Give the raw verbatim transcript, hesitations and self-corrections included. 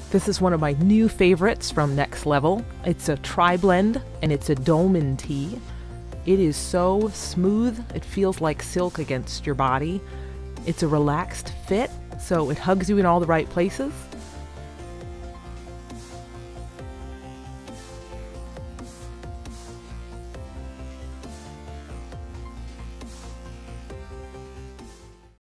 This is one of my new favorites from Next Level. It's a Triblend and it's a Dolman tee. It is so smooth, it feels like silk against your body. It's a relaxed fit, so it hugs you in all the right places.